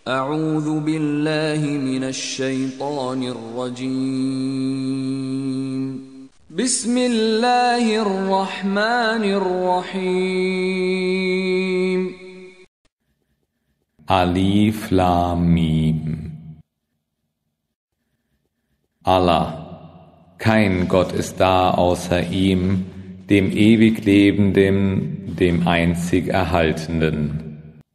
أعوذ بالله من الشيطان الرجيم بسم الله الرحمن الرحيم Alif Lam Mim. Allah, kein Gott ist da außer ihm, dem ewig Lebenden, dem einzig Erhaltenden.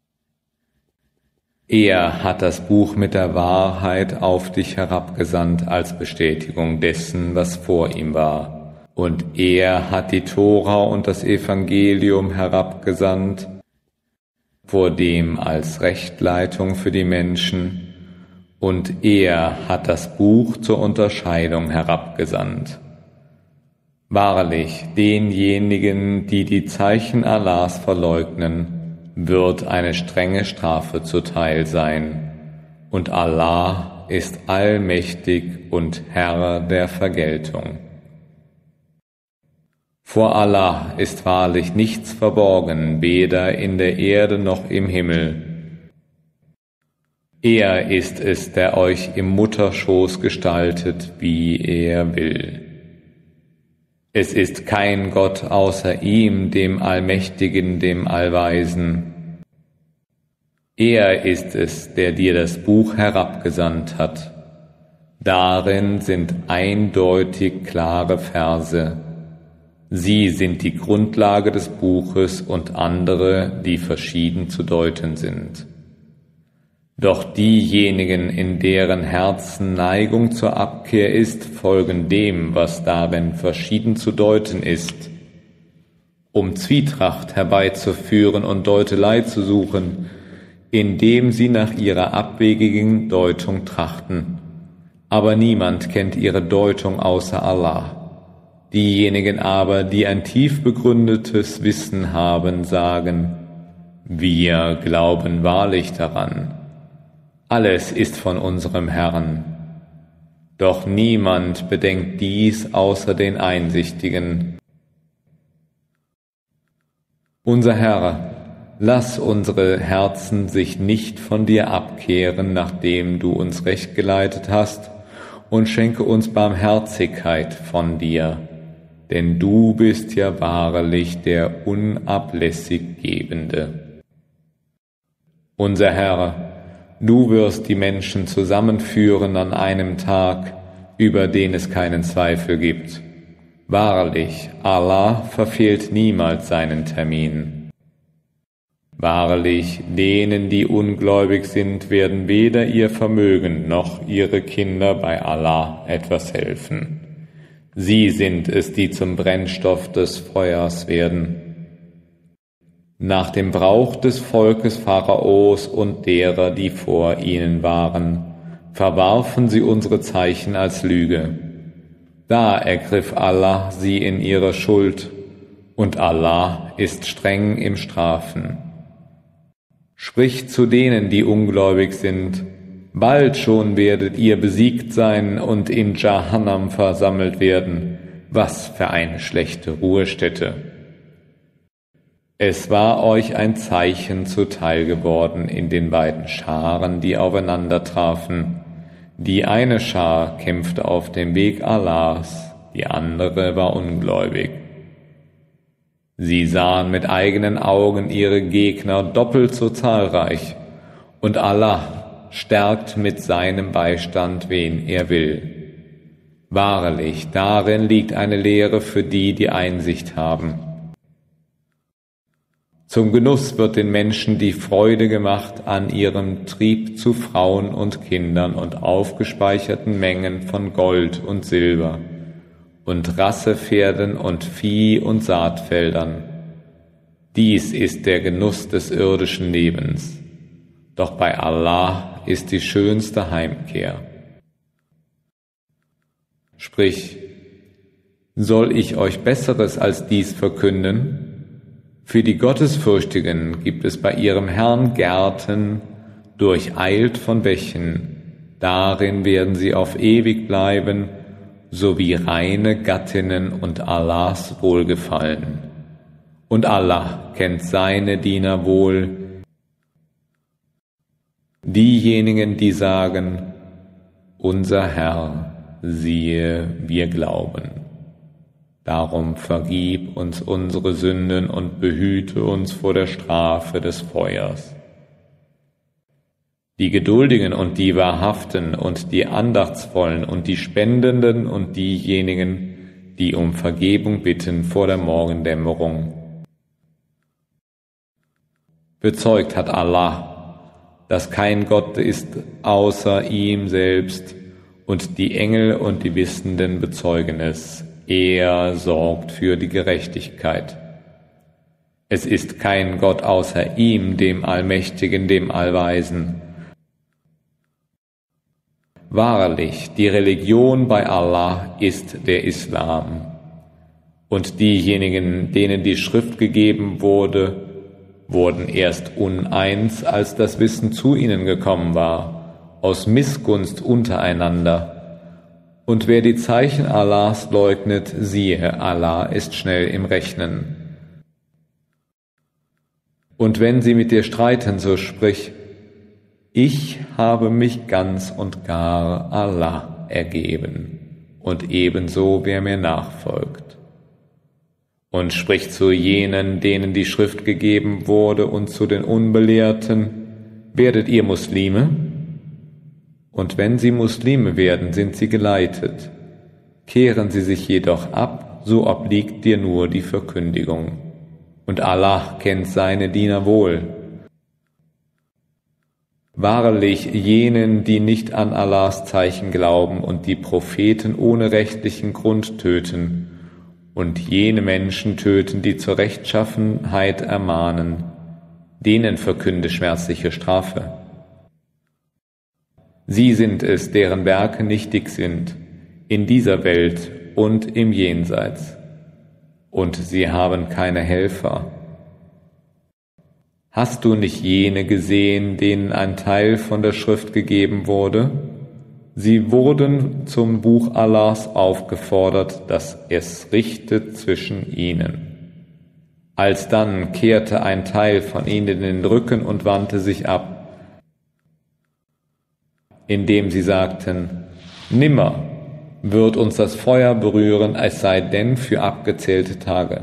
Er hat das Buch mit der Wahrheit auf dich herabgesandt als Bestätigung dessen, was vor ihm war. Und er hat die Tora und das Evangelium herabgesandt, vor dem als Rechtleitung für die Menschen, und er hat das Buch zur Unterscheidung herabgesandt. Wahrlich, denjenigen, die die Zeichen Allahs verleugnen, wird eine strenge Strafe zuteil sein, und Allah ist allmächtig und Herr der Vergeltung. Vor Allah ist wahrlich nichts verborgen, weder in der Erde noch im Himmel. Er ist es, der euch im Mutterschoß gestaltet, wie er will. Es ist kein Gott außer ihm, dem Allmächtigen, dem Allweisen. Er ist es, der dir das Buch herabgesandt hat. Darin sind eindeutig klare Verse. Sie sind die Grundlage des Buches und andere, die verschieden zu deuten sind. Doch diejenigen, in deren Herzen Neigung zur Abkehr ist, folgen dem, was darin verschieden zu deuten ist, um Zwietracht herbeizuführen und Deutelei zu suchen, indem sie nach ihrer abwegigen Deutung trachten. Aber niemand kennt ihre Deutung außer Allah. Diejenigen aber, die ein tief begründetes Wissen haben, sagen: Wir glauben wahrlich daran. Alles ist von unserem Herrn. Doch niemand bedenkt dies außer den Einsichtigen. Unser Herr, lass unsere Herzen sich nicht von dir abkehren, nachdem du uns recht geleitet hast, und schenke uns Barmherzigkeit von dir, denn du bist ja wahrlich der unablässig Gebende. Unser Herr, du wirst die Menschen zusammenführen an einem Tag, über den es keinen Zweifel gibt. Wahrlich, Allah verfehlt niemals seinen Termin. Wahrlich, denen, die ungläubig sind, werden weder ihr Vermögen noch ihre Kinder bei Allah etwas helfen. Sie sind es, die zum Brennstoff des Feuers werden. Nach dem Brauch des Volkes Pharaos und derer, die vor ihnen waren, verwarfen sie unsere Zeichen als Lüge. Da ergriff Allah sie in ihrer Schuld, und Allah ist streng im Strafen. Sprich zu denen, die ungläubig sind: Bald schon werdet ihr besiegt sein und in Jahannam versammelt werden. Was für eine schlechte Ruhestätte! Es war euch ein Zeichen zuteil geworden in den beiden Scharen, die aufeinander trafen. Die eine Schar kämpfte auf dem Weg Allahs, die andere war ungläubig. Sie sahen mit eigenen Augen ihre Gegner doppelt so zahlreich, und Allah stärkt mit seinem Beistand, wen er will. Wahrlich, darin liegt eine Lehre für die, die Einsicht haben. Zum Genuss wird den Menschen die Freude gemacht an ihrem Trieb zu Frauen und Kindern und aufgespeicherten Mengen von Gold und Silber und Rassepferden und Vieh und Saatfeldern. Dies ist der Genuss des irdischen Lebens. Doch bei Allah ist die schönste Heimkehr. Sprich: Soll ich euch Besseres als dies verkünden? Für die Gottesfürchtigen gibt es bei ihrem Herrn Gärten, durcheilt von Bächen, darin werden sie auf ewig bleiben, sowie reine Gattinnen und Allahs Wohlgefallen. Und Allah kennt seine Diener wohl, diejenigen, die sagen, unser Herr, siehe, wir glauben. Darum vergib uns unsere Sünden und behüte uns vor der Strafe des Feuers. Die Geduldigen und die Wahrhaften und die Andachtsvollen und die Spendenden und diejenigen, die um Vergebung bitten vor der Morgendämmerung. Bezeugt hat Allah, dass kein Gott ist außer ihm selbst, und die Engel und die Wissenden bezeugen es. Er sorgt für die Gerechtigkeit. Es ist kein Gott außer ihm, dem Allmächtigen, dem Allweisen. Wahrlich, die Religion bei Allah ist der Islam. Und diejenigen, denen die Schrift gegeben wurde, wurden erst uneins, als das Wissen zu ihnen gekommen war, aus Missgunst untereinander. Und wer die Zeichen Allahs leugnet, siehe, Allah ist schnell im Rechnen. Und wenn sie mit dir streiten, so sprich, ich habe mich ganz und gar Allah ergeben, und ebenso wer mir nachfolgt. Und sprich zu jenen, denen die Schrift gegeben wurde, und zu den Unbelehrten, werdet ihr Muslime? Und wenn sie Muslime werden, sind sie geleitet. Kehren sie sich jedoch ab, so obliegt dir nur die Verkündigung. Und Allah kennt seine Diener wohl. Wahrlich, jenen, die nicht an Allahs Zeichen glauben und die Propheten ohne rechtlichen Grund töten, und jene Menschen töten, die zur Rechtschaffenheit ermahnen, denen verkünde schmerzliche Strafe. Sie sind es, deren Werke nichtig sind, in dieser Welt und im Jenseits. Und sie haben keine Helfer. Hast du nicht jene gesehen, denen ein Teil von der Schrift gegeben wurde? Sie wurden zum Buch Allahs aufgefordert, dass es richtet zwischen ihnen. Alsdann kehrte ein Teil von ihnen den Rücken und wandte sich ab, indem sie sagten, nimmer wird uns das Feuer berühren, es sei denn für abgezählte Tage.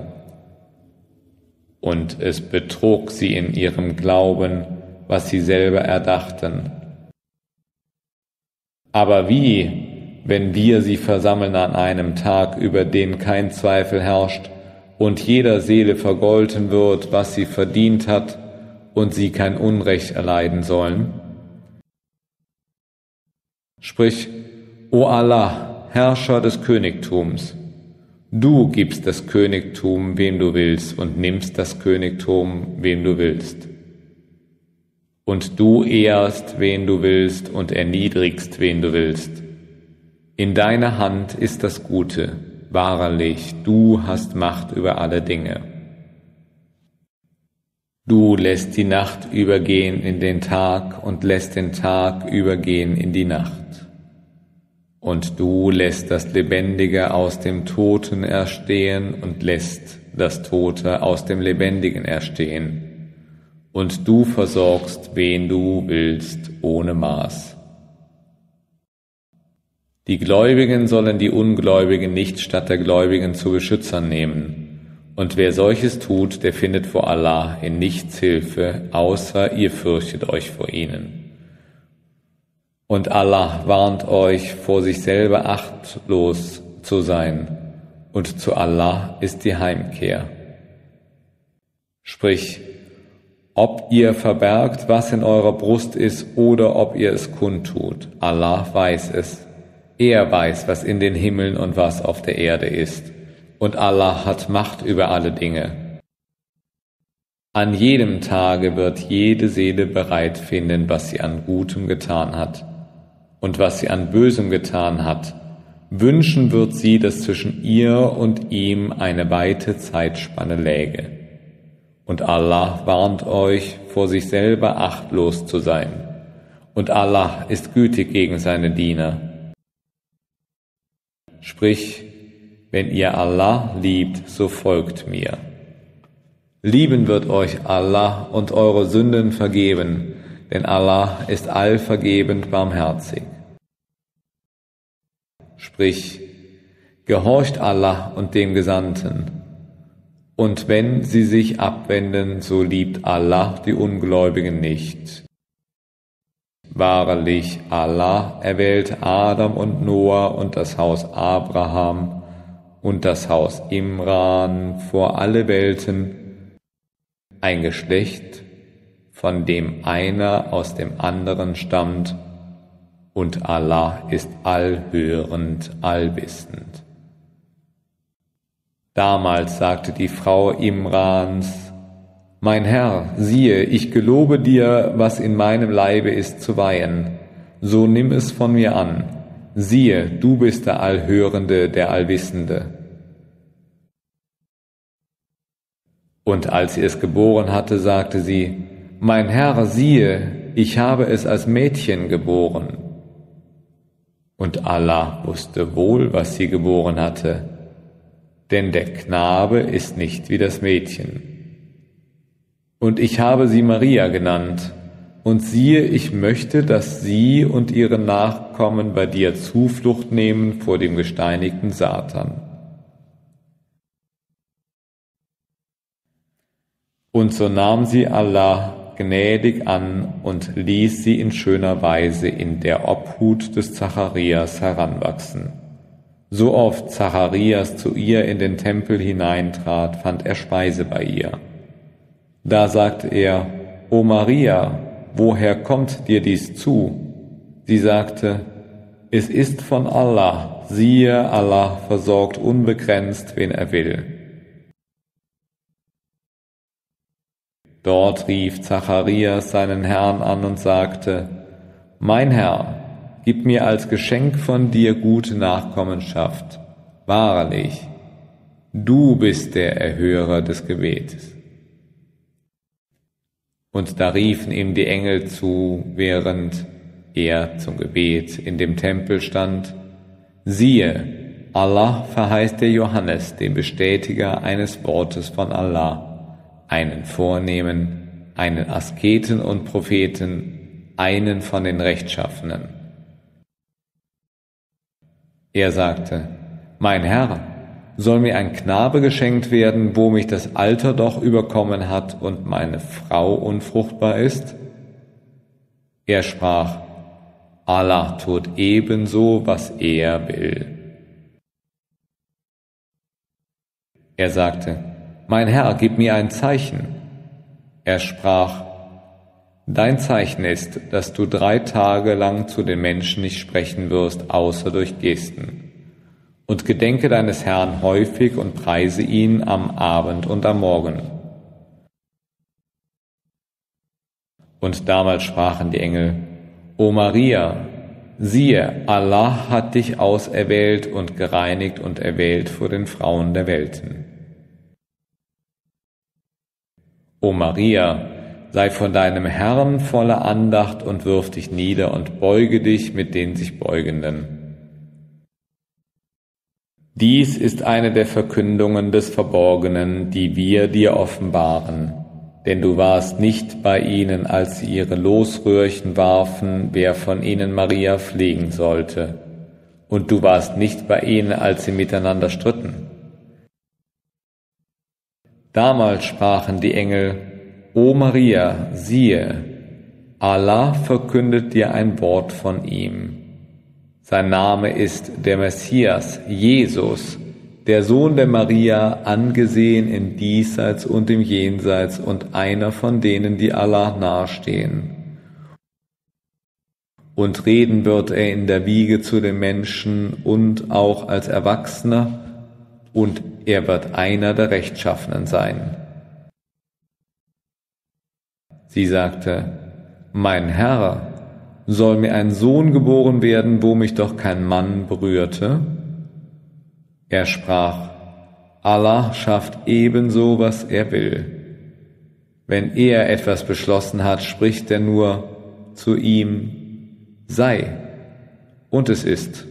Und es betrog sie in ihrem Glauben, was sie selber erdachten. Aber wie, wenn wir sie versammeln an einem Tag, über den kein Zweifel herrscht, und jeder Seele vergolten wird, was sie verdient hat, und sie kein Unrecht erleiden sollen? Sprich, O Allah, Herrscher des Königtums, du gibst das Königtum, wem du willst, und nimmst das Königtum, wem du willst. Und du ehrst, wen du willst, und erniedrigst, wen du willst. In deiner Hand ist das Gute, wahrlich, du hast Macht über alle Dinge. Du lässt die Nacht übergehen in den Tag und lässt den Tag übergehen in die Nacht. Und du lässt das Lebendige aus dem Toten erstehen und lässt das Tote aus dem Lebendigen erstehen. Und du versorgst, wen du willst, ohne Maß. Die Gläubigen sollen die Ungläubigen nicht statt der Gläubigen zu Beschützern nehmen. Und wer solches tut, der findet vor Allah in nichts Hilfe, außer ihr fürchtet euch vor ihnen. Und Allah warnt euch, vor sich selber achtlos zu sein, und zu Allah ist die Heimkehr. Sprich, ob ihr verbergt, was in eurer Brust ist, oder ob ihr es kundtut, Allah weiß es. Er weiß, was in den Himmeln und was auf der Erde ist, und Allah hat Macht über alle Dinge. An jedem Tage wird jede Seele bereit finden, was sie an Gutem getan hat. Und was sie an Bösem getan hat, wünschen wird sie, dass zwischen ihr und ihm eine weite Zeitspanne läge. Und Allah warnt euch, vor sich selber achtlos zu sein. Und Allah ist gütig gegen seine Diener. Sprich, wenn ihr Allah liebt, so folgt mir. Lieben wird euch Allah und eure Sünden vergeben. denn Allah ist allvergebend barmherzig. Sprich, gehorcht Allah und dem Gesandten, und wenn sie sich abwenden, so liebt Allah die Ungläubigen nicht. Wahrlich, Allah erwählt Adam und Noah und das Haus Abraham und das Haus Imran vor alle Welten, ein Geschlecht, von dem einer aus dem anderen stammt, und Allah ist allhörend, allwissend. Damals sagte die Frau Imrans: Mein Herr, siehe, ich gelobe dir, was in meinem Leibe ist, zu weihen, so nimm es von mir an. Siehe, du bist der Allhörende, der Allwissende. Und als sie es geboren hatte, sagte sie: Mein Herr, siehe, ich habe es als Mädchen geboren. Und Allah wusste wohl, was sie geboren hatte, denn der Knabe ist nicht wie das Mädchen. Und ich habe sie Maria genannt, und siehe, ich möchte, dass sie und ihre Nachkommen bei dir Zuflucht nehmen vor dem gesteinigten Satan. Und so nahm sie Allah gnädig an und ließ sie in schöner Weise in der Obhut des Zacharias heranwachsen. So oft Zacharias zu ihr in den Tempel hineintrat, fand er Speise bei ihr. Da sagte er: O Maria, woher kommt dir dies zu? Sie sagte: Es ist von Allah, siehe, Allah versorgt unbegrenzt, wen er will. Dort rief Zacharias seinen Herrn an und sagte: Mein Herr, gib mir als Geschenk von dir gute Nachkommenschaft. Wahrlich, du bist der Erhörer des Gebetes. Und da riefen ihm die Engel zu, während er zum Gebet in dem Tempel stand: Siehe, Allah verheißt dir Johannes, den Bestätiger eines Wortes von Allah, einen Vornehmen, einen Asketen und Propheten, einen von den Rechtschaffenen. Er sagte: Mein Herr, soll mir ein Knabe geschenkt werden, wo mich das Alter doch überkommen hat und meine Frau unfruchtbar ist? Er sprach: Allah tut ebenso, was er will. Er sagte: Mein Herr, gib mir ein Zeichen. Er sprach: Dein Zeichen ist, dass du 3 Tage lang zu den Menschen nicht sprechen wirst, außer durch Gesten. Und gedenke deines Herrn häufig und preise ihn am Abend und am Morgen. Und damals sprachen die Engel: O Maria, siehe, Allah hat dich auserwählt und gereinigt und erwählt vor den Frauen der Welten. O Maria, sei von deinem Herrn voller Andacht und wirf dich nieder und beuge dich mit den sich Beugenden. Dies ist eine der Verkündungen des Verborgenen, die wir dir offenbaren, denn du warst nicht bei ihnen, als sie ihre Losröhrchen warfen, wer von ihnen Maria pflegen sollte, und du warst nicht bei ihnen, als sie miteinander stritten. Damals sprachen die Engel: O Maria, siehe, Allah verkündet dir ein Wort von ihm. Sein Name ist der Messias, Jesus, der Sohn der Maria, angesehen im Diesseits und im Jenseits und einer von denen, die Allah nahestehen. Und reden wird er in der Wiege zu den Menschen und auch als Erwachsener, und er wird einer der Rechtschaffenen sein. Sie sagte: Mein Herr, soll mir ein Sohn geboren werden, wo mich doch kein Mann berührte? Er sprach: Allah schafft ebenso, was er will. Wenn er etwas beschlossen hat, spricht er nur zu ihm: Sei, und es ist.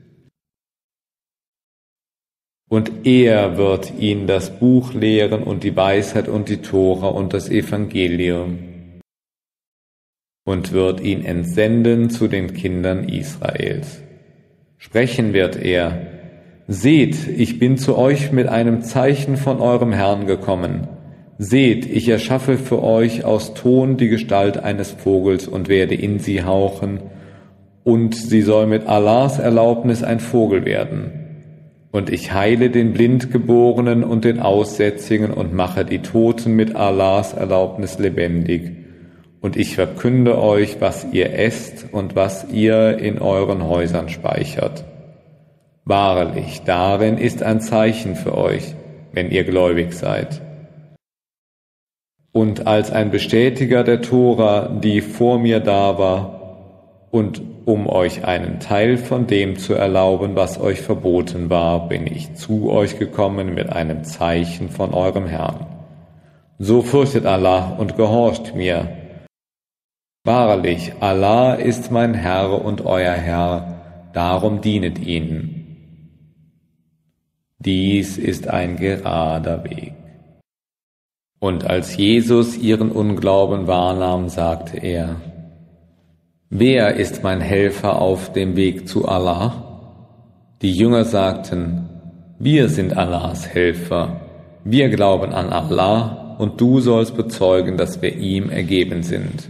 Und er wird ihnen das Buch lehren und die Weisheit und die Tora und das Evangelium. und wird ihn entsenden zu den Kindern Israels. Sprechen wird er: Seht, ich bin zu euch mit einem Zeichen von eurem Herrn gekommen. Seht, ich erschaffe für euch aus Ton die Gestalt eines Vogels und werde in sie hauchen, und sie soll mit Allahs Erlaubnis ein Vogel werden. Und ich heile den Blindgeborenen und den Aussätzigen und mache die Toten mit Allahs Erlaubnis lebendig. Und ich verkünde euch, was ihr esst und was ihr in euren Häusern speichert. Wahrlich, darin ist ein Zeichen für euch, wenn ihr gläubig seid. Und als ein Bestätiger der Tora, die vor mir da war, und um euch einen Teil von dem zu erlauben, was euch verboten war, bin ich zu euch gekommen mit einem Zeichen von eurem Herrn. So fürchtet Allah und gehorcht mir. Wahrlich, Allah ist mein Herr und euer Herr, darum dienet ihn. Dies ist ein gerader Weg. Und als Jesus ihren Unglauben wahrnahm, sagte er: Wer ist mein Helfer auf dem Weg zu Allah? Die Jünger sagten: Wir sind Allahs Helfer. Wir glauben an Allah und du sollst bezeugen, dass wir ihm ergeben sind.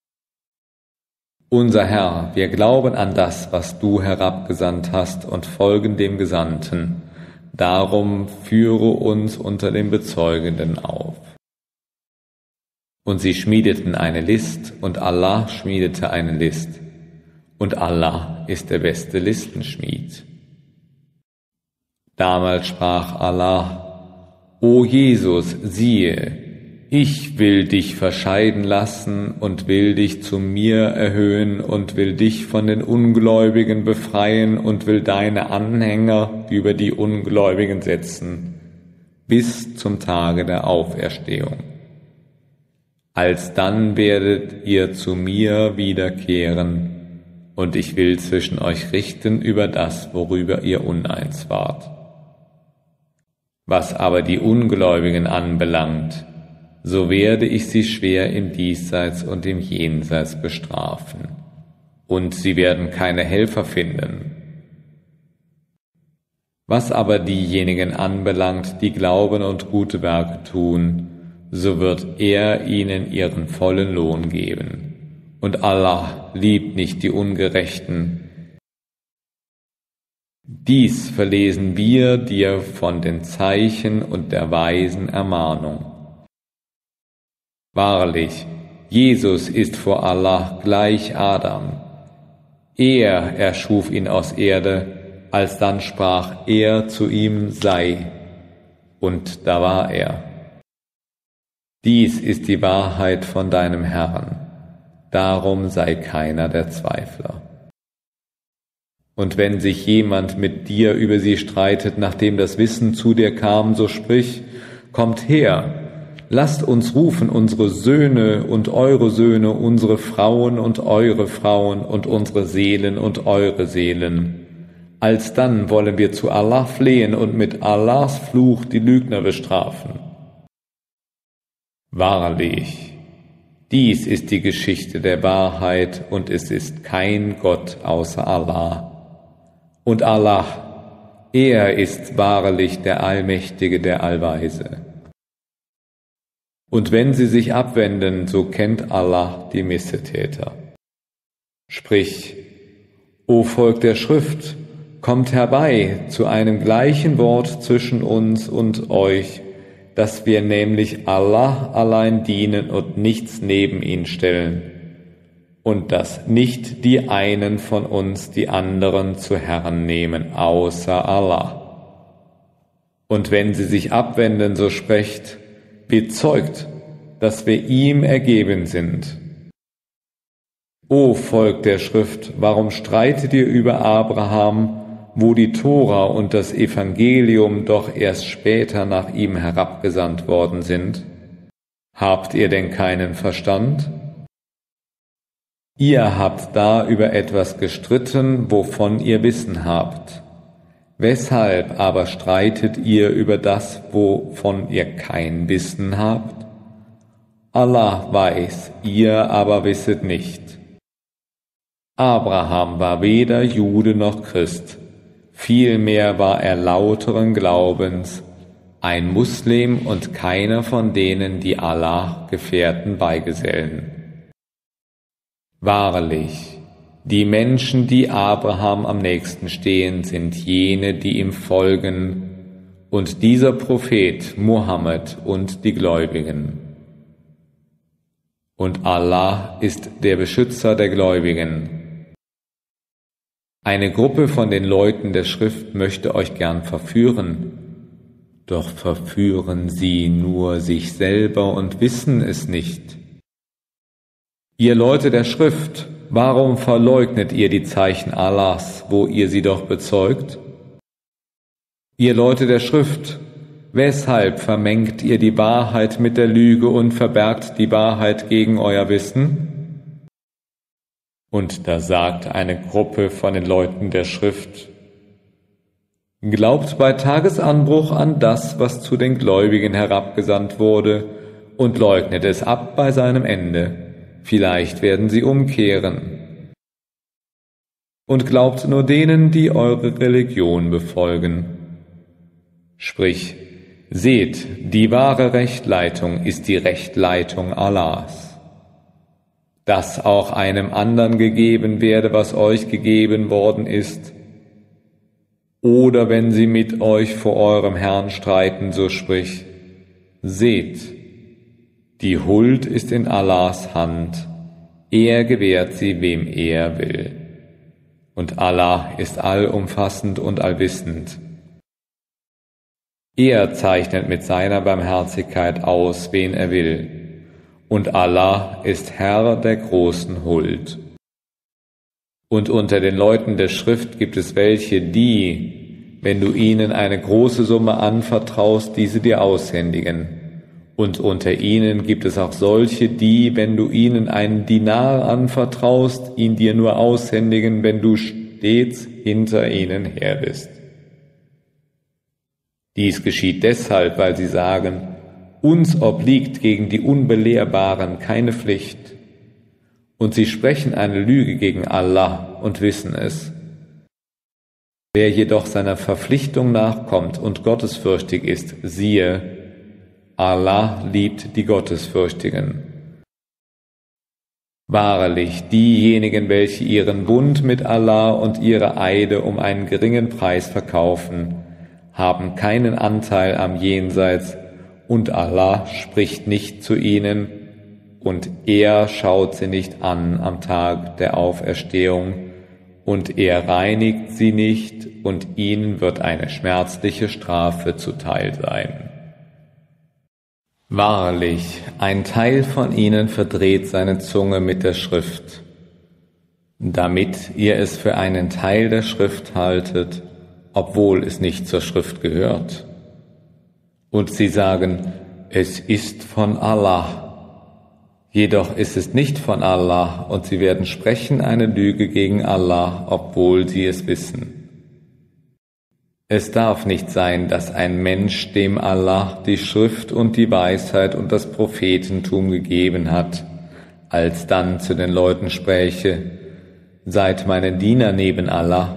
Unser Herr, wir glauben an das, was du herabgesandt hast und folgen dem Gesandten. Darum führe uns unter den Bezeugenden auf. Und sie schmiedeten eine List, und Allah schmiedete eine List. Und Allah ist der beste Listenschmied. Damals sprach Allah: O Jesus, siehe, ich will dich verscheiden lassen und will dich zu mir erhöhen und will dich von den Ungläubigen befreien und will deine Anhänger über die Ungläubigen setzen, bis zum Tage der Auferstehung. Alsdann werdet ihr zu mir wiederkehren, und ich will zwischen euch richten über das, worüber ihr uneins wart. Was aber die Ungläubigen anbelangt, so werde ich sie schwer im Diesseits und im Jenseits bestrafen, und sie werden keine Helfer finden. Was aber diejenigen anbelangt, die glauben und gute Werke tun, so wird er ihnen ihren vollen Lohn geben. Und Allah liebt nicht die Ungerechten. Dies verlesen wir dir von den Zeichen und der weisen Ermahnung. Wahrlich, Jesus ist vor Allah gleich Adam. Er erschuf ihn aus Erde, alsdann sprach er zu ihm: Sei, und da war er. Dies ist die Wahrheit von deinem Herrn, darum sei keiner der Zweifler. Und wenn sich jemand mit dir über sie streitet, nachdem das Wissen zu dir kam, so sprich: Kommt her, lasst uns rufen unsere Söhne und eure Söhne, unsere Frauen und eure Frauen und unsere Seelen und eure Seelen. Alsdann wollen wir zu Allah flehen und mit Allahs Fluch die Lügner bestrafen. Wahrlich, dies ist die Geschichte der Wahrheit und es ist kein Gott außer Allah. Und Allah, er ist wahrlich der Allmächtige, der Allweise. Und wenn sie sich abwenden, so kennt Allah die Missetäter. Sprich: O Volk der Schrift, kommt herbei zu einem gleichen Wort zwischen uns und euch, dass wir nämlich Allah allein dienen und nichts neben ihn stellen, und dass nicht die einen von uns die anderen zu Herren nehmen, außer Allah. Und wenn sie sich abwenden, so sprecht: Bezeugt, dass wir ihm ergeben sind. O Volk der Schrift, warum streitet ihr über Abraham, wo die Tora und das Evangelium doch erst später nach ihm herabgesandt worden sind? Habt ihr denn keinen Verstand? Ihr habt da über etwas gestritten, wovon ihr Wissen habt. Weshalb aber streitet ihr über das, wovon ihr kein Wissen habt? Allah weiß, ihr aber wisset nicht. Abraham war weder Jude noch Christ, vielmehr war er lauteren Glaubens, ein Muslim und keiner von denen, die Allah Gefährten beigesellen. Wahrlich, die Menschen, die Abraham am nächsten stehen, sind jene, die ihm folgen, und dieser Prophet Muhammad und die Gläubigen. Und Allah ist der Beschützer der Gläubigen. Eine Gruppe von den Leuten der Schrift möchte euch gern verführen, doch verführen sie nur sich selber und wissen es nicht. Ihr Leute der Schrift, warum verleugnet ihr die Zeichen Allahs, wo ihr sie doch bezeugt? Ihr Leute der Schrift, weshalb vermengt ihr die Wahrheit mit der Lüge und verbergt die Wahrheit gegen euer Wissen? Und da sagt eine Gruppe von den Leuten der Schrift: Glaubt bei Tagesanbruch an das, was zu den Gläubigen herabgesandt wurde, und leugnet es ab bei seinem Ende. Vielleicht werden sie umkehren. Und glaubt nur denen, die eure Religion befolgen. Sprich, seht, die wahre Rechtleitung ist die Rechtleitung Allahs. Dass auch einem anderen gegeben werde, was euch gegeben worden ist, oder wenn sie mit euch vor eurem Herrn streiten, so sprich, seht, die Huld ist in Allahs Hand, er gewährt sie, wem er will. Und Allah ist allumfassend und allwissend. Er zeichnet mit seiner Barmherzigkeit aus, wen er will, und Allah ist Herr der großen Huld. Und unter den Leuten der Schrift gibt es welche, die, wenn du ihnen eine große Summe anvertraust, diese dir aushändigen. Und unter ihnen gibt es auch solche, die, wenn du ihnen einen Dinar anvertraust, ihn dir nur aushändigen, wenn du stets hinter ihnen her bist. Dies geschieht deshalb, weil sie sagen, uns obliegt gegen die Unbelehrbaren keine Pflicht. Und sie sprechen eine Lüge gegen Allah und wissen es. Wer jedoch seiner Verpflichtung nachkommt und gottesfürchtig ist, siehe, Allah liebt die Gottesfürchtigen. Wahrlich, diejenigen, welche ihren Bund mit Allah und ihre Eide um einen geringen Preis verkaufen, haben keinen Anteil am Jenseits, und Allah spricht nicht zu ihnen, und er schaut sie nicht an am Tag der Auferstehung, und er reinigt sie nicht, und ihnen wird eine schmerzliche Strafe zuteil sein. Wahrlich, ein Teil von ihnen verdreht seine Zunge mit der Schrift, damit ihr es für einen Teil der Schrift haltet, obwohl es nicht zur Schrift gehört. Und sie sagen, es ist von Allah. Jedoch ist es nicht von Allah, und sie werden sprechen eine Lüge gegen Allah, obwohl sie es wissen. Es darf nicht sein, dass ein Mensch, dem Allah die Schrift und die Weisheit und das Prophetentum gegeben hat, alsdann zu den Leuten spräche, seid meine Diener neben Allah.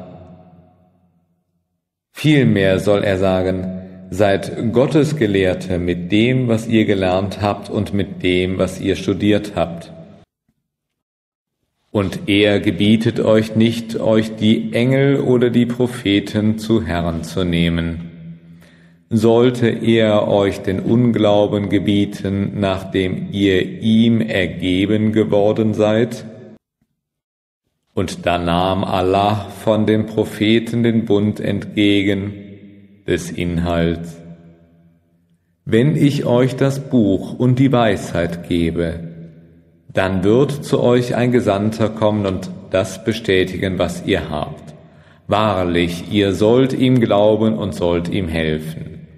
Vielmehr soll er sagen, seid Gottesgelehrte mit dem, was ihr gelernt habt und mit dem, was ihr studiert habt. Und er gebietet euch nicht, euch die Engel oder die Propheten zu Herren zu nehmen. Sollte er euch den Unglauben gebieten, nachdem ihr ihm ergeben geworden seid? Und da nahm Allah von den Propheten den Bund entgegen, des Inhalts: Wenn ich euch das Buch und die Weisheit gebe, dann wird zu euch ein Gesandter kommen und das bestätigen, was ihr habt. Wahrlich, ihr sollt ihm glauben und sollt ihm helfen.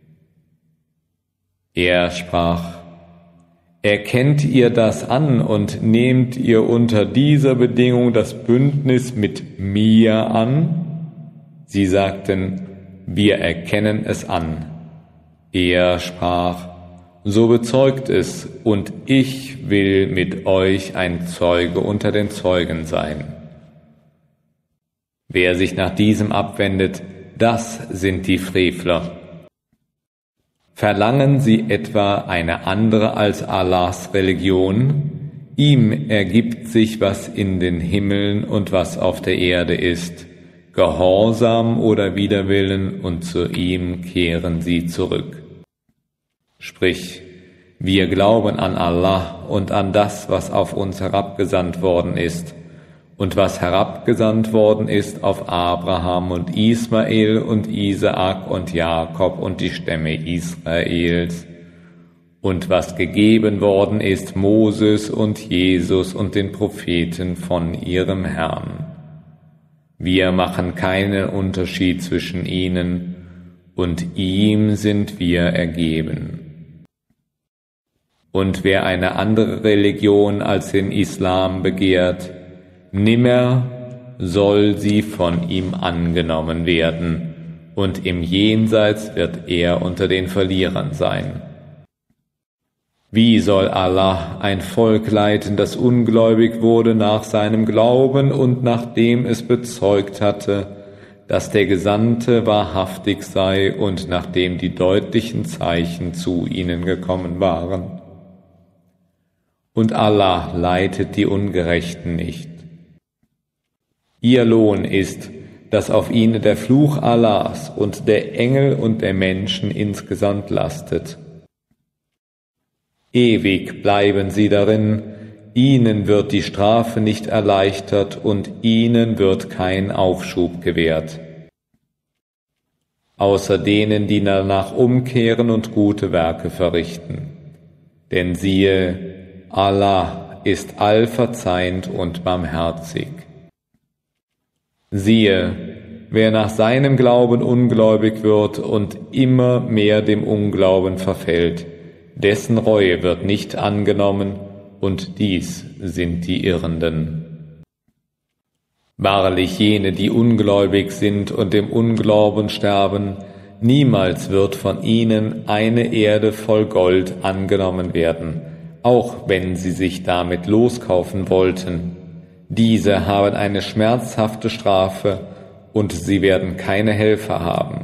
Er sprach: Erkennt ihr das an und nehmt ihr unter dieser Bedingung das Bündnis mit mir an? Sie sagten, wir erkennen es an. Er sprach: so bezeugt es, und ich will mit euch ein Zeuge unter den Zeugen sein. Wer sich nach diesem abwendet, das sind die Frevler. Verlangen sie etwa eine andere als Allahs Religion? Ihm ergibt sich, was in den Himmeln und was auf der Erde ist, Gehorsam oder Widerwillen, und zu ihm kehren sie zurück. Sprich, wir glauben an Allah und an das, was auf uns herabgesandt worden ist, und was herabgesandt worden ist auf Abraham und Ismael und Isaak und Jakob und die Stämme Israels, und was gegeben worden ist Moses und Jesus und den Propheten von ihrem Herrn. Wir machen keinen Unterschied zwischen ihnen, und ihm sind wir ergeben. Und wer eine andere Religion als den Islam begehrt, nimmer soll sie von ihm angenommen werden, und im Jenseits wird er unter den Verlierern sein. Wie soll Allah ein Volk leiten, das ungläubig wurde nach seinem Glauben und nachdem es bezeugt hatte, dass der Gesandte wahrhaftig sei und nachdem die deutlichen Zeichen zu ihnen gekommen waren? Und Allah leitet die Ungerechten nicht. Ihr Lohn ist, dass auf ihnen der Fluch Allahs und der Engel und der Menschen insgesamt lastet. Ewig bleiben sie darin, ihnen wird die Strafe nicht erleichtert und ihnen wird kein Aufschub gewährt. Außer denen, die danach umkehren und gute Werke verrichten. Denn siehe, Allah ist allverzeihend und barmherzig. Siehe, wer nach seinem Glauben ungläubig wird und immer mehr dem Unglauben verfällt, dessen Reue wird nicht angenommen, und dies sind die Irrenden. Wahrlich jene, die ungläubig sind und im Unglauben sterben, niemals wird von ihnen eine Erde voll Gold angenommen werden, auch wenn sie sich damit loskaufen wollten. Diese haben eine schmerzhafte Strafe, und sie werden keine Helfer haben.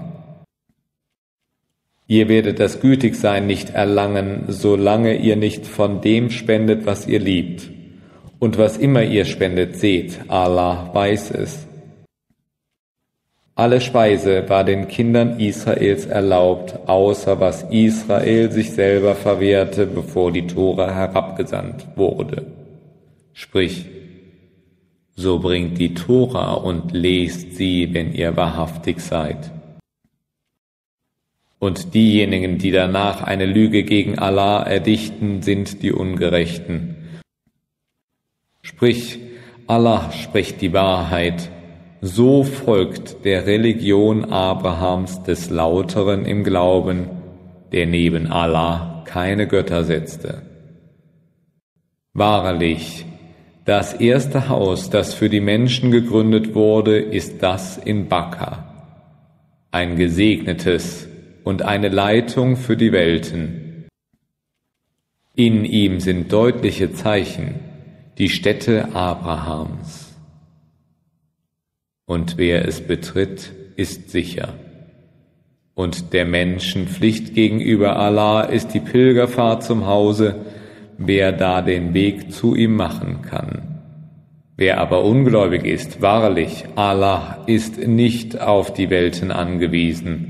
Ihr werdet das Gütigsein nicht erlangen, solange ihr nicht von dem spendet, was ihr liebt. Und was immer ihr spendet, seht, Allah weiß es. Alle Speise war den Kindern Israels erlaubt, außer was Israel sich selber verwehrte, bevor die Tora herabgesandt wurde. Sprich, so bringt die Tora und lest sie, wenn ihr wahrhaftig seid. Und diejenigen, die danach eine Lüge gegen Allah erdichten, sind die Ungerechten. Sprich, Allah spricht die Wahrheit. So folgt der Religion Abrahams des Lauteren im Glauben, der neben Allah keine Götter setzte. Wahrlich, das erste Haus, das für die Menschen gegründet wurde, ist das in Bakka, ein gesegnetes und eine Leitung für die Welten. In ihm sind deutliche Zeichen, die Stätte Abrahams. Und wer es betritt, ist sicher. Und der Menschen Pflicht gegenüber Allah ist die Pilgerfahrt zum Hause, wer da den Weg zu ihm machen kann. Wer aber ungläubig ist, wahrlich, Allah ist nicht auf die Welten angewiesen.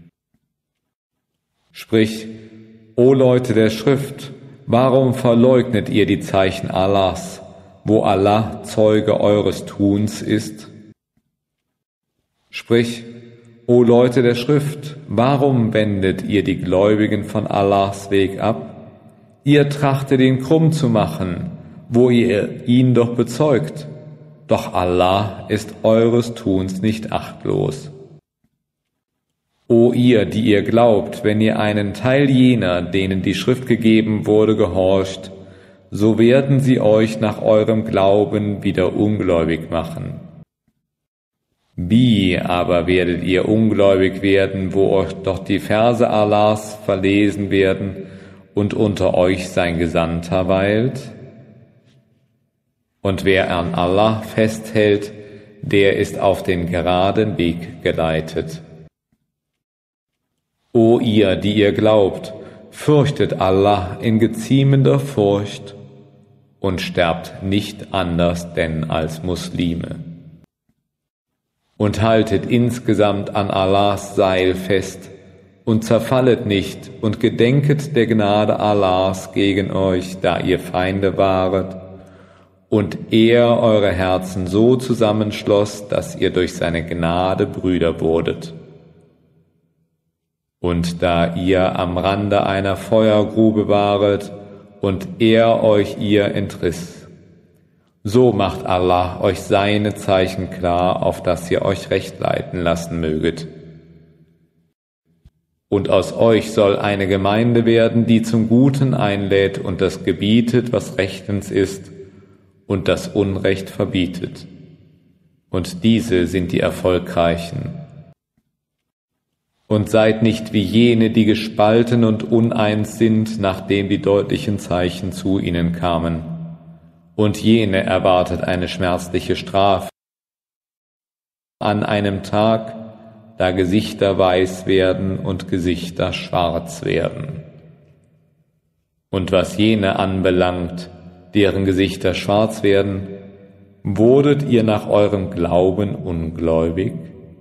Sprich, O Leute der Schrift, warum verleugnet ihr die Zeichen Allahs, wo Allah Zeuge eures Tuns ist? Sprich, O Leute der Schrift, warum wendet ihr die Gläubigen von Allahs Weg ab? Ihr trachtet ihn krumm zu machen, wo ihr ihn doch bezeugt. Doch Allah ist eures Tuns nicht achtlos. O ihr, die ihr glaubt, wenn ihr einen Teil jener, denen die Schrift gegeben wurde, gehorcht, so werden sie euch nach eurem Glauben wieder ungläubig machen. Wie aber werdet ihr ungläubig werden, wo euch doch die Verse Allahs verlesen werden und unter euch sein Gesandter weilt? Und wer an Allah festhält, der ist auf den geraden Weg geleitet. O ihr, die ihr glaubt, fürchtet Allah in geziemender Furcht und sterbt nicht anders denn als Muslime. Und haltet insgesamt an Allahs Seil fest und zerfallet nicht und gedenket der Gnade Allahs gegen euch, da ihr Feinde waret, und er eure Herzen so zusammenschloss, dass ihr durch seine Gnade Brüder wurdet. Und da ihr am Rande einer Feuergrube waret und er euch ihr entriss, so macht Allah euch seine Zeichen klar, auf dass ihr euch recht leiten lassen möget. Und aus euch soll eine Gemeinde werden, die zum Guten einlädt und das gebietet, was rechtens ist, und das Unrecht verbietet. Und diese sind die Erfolgreichen. Und seid nicht wie jene, die gespalten und uneins sind, nachdem die deutlichen Zeichen zu ihnen kamen. Und jene erwartet eine schmerzliche Strafe an einem Tag, da Gesichter weiß werden und Gesichter schwarz werden. Und was jene anbelangt, deren Gesichter schwarz werden, wurdet ihr nach eurem Glauben ungläubig?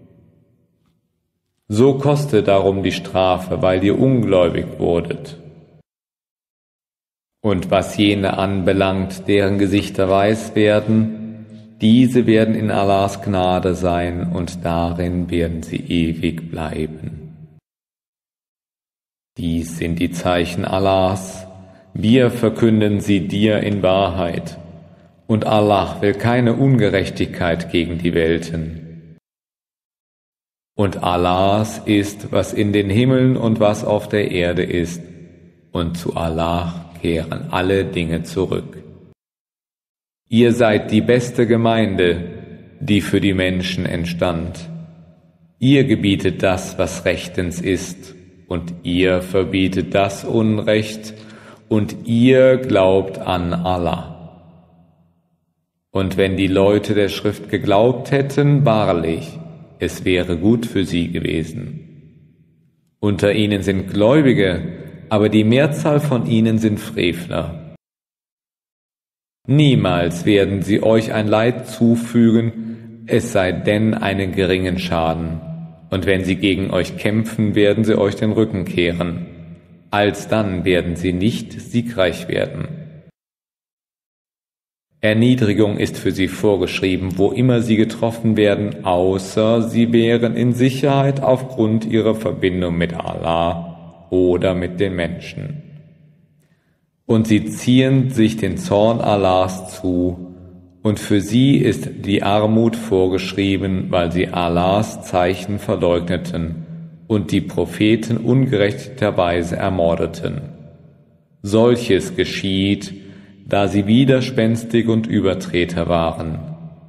So kostet darum die Strafe, weil ihr ungläubig wurdet. Und was jene anbelangt, deren Gesichter weiß werden, diese werden in Allahs Gnade sein und darin werden sie ewig bleiben. Dies sind die Zeichen Allahs, wir verkünden sie dir in Wahrheit, und Allah will keine Ungerechtigkeit gegen die Welten. Und Allahs ist, was in den Himmeln und was auf der Erde ist, und zu Allah kehren alle Dinge zurück. Ihr seid die beste Gemeinde, die für die Menschen entstand. Ihr gebietet das, was rechtens ist, und ihr verbietet das Unrecht, und ihr glaubt an Allah. Und wenn die Leute der Schrift geglaubt hätten, wahrlich, es wäre gut für sie gewesen. Unter ihnen sind Gläubige, aber die Mehrzahl von ihnen sind Frevler. Niemals werden sie euch ein Leid zufügen, es sei denn einen geringen Schaden. Und wenn sie gegen euch kämpfen, werden sie euch den Rücken kehren. Alsdann werden sie nicht siegreich werden. Erniedrigung ist für sie vorgeschrieben, wo immer sie getroffen werden, außer sie wären in Sicherheit aufgrund ihrer Verbindung mit Allah oder mit den Menschen. Und sie ziehen sich den Zorn Allahs zu, und für sie ist die Armut vorgeschrieben, weil sie Allahs Zeichen verleugneten und die Propheten ungerechterweise ermordeten. Solches geschieht, da sie widerspenstig und Übertreter waren.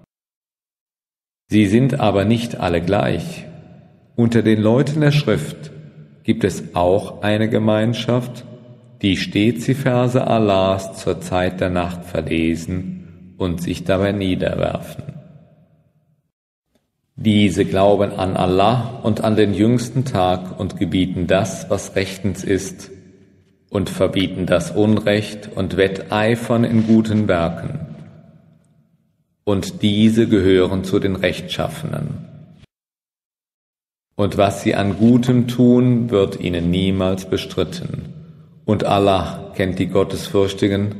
Sie sind aber nicht alle gleich. Unter den Leuten der Schrift gibt es auch eine Gemeinschaft, die stets die Verse Allahs zur Zeit der Nacht verlesen und sich dabei niederwerfen. Diese glauben an Allah und an den jüngsten Tag und gebieten das, was rechtens ist, und verbieten das Unrecht und wetteifern in guten Werken. Und diese gehören zu den Rechtschaffenen. Und was sie an Gutem tun, wird ihnen niemals bestritten. Und Allah kennt die Gottesfürchtigen.